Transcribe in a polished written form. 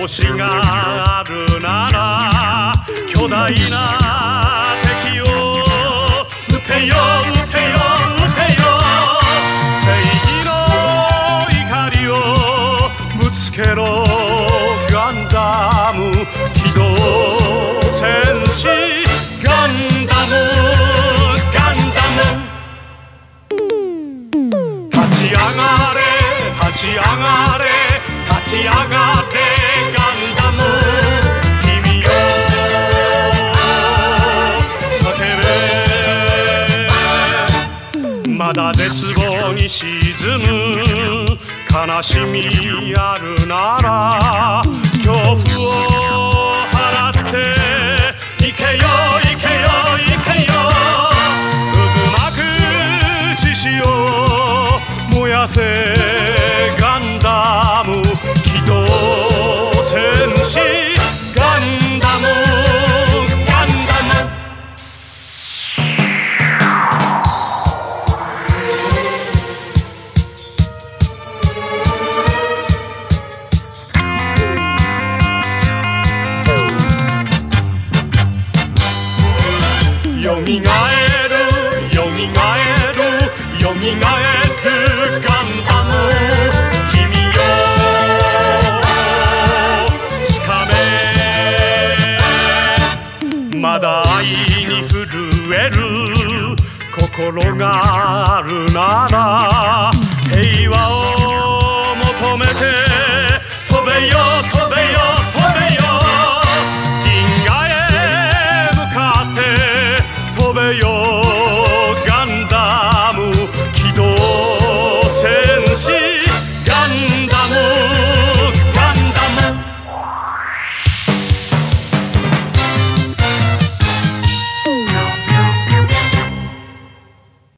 しがあるなら巨大な敵を撃てよ撃てよ撃てよ正義の怒りをぶつけろガンダム機動戦士ガンダムガンダム立ち上がれ立ち上がれ立ち上がれガンダム君よ叫べまだ絶望に沈む悲しみあるなら恐怖を払っていけよいけよいけよ渦巻く血潮燃やせガンダム機動戦士ガンダムガンダムよみがえるよみがえるよみがえるガンダム君よつかめまだ愛に震える心があるなら